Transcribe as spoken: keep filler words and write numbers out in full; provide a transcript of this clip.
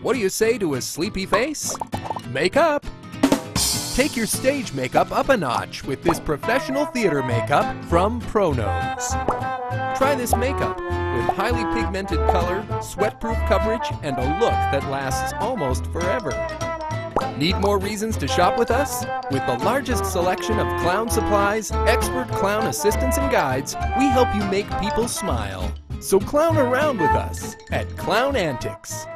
What do you say to a sleepy face? Makeup! Take your stage makeup up a notch with this professional theater makeup from Pronose. Try this makeup with highly pigmented color, sweat-proof coverage, and a look that lasts almost forever. Need more reasons to shop with us? With the largest selection of clown supplies, expert clown assistants and guides, we help you make people smile. So clown around with us at Clown Antics.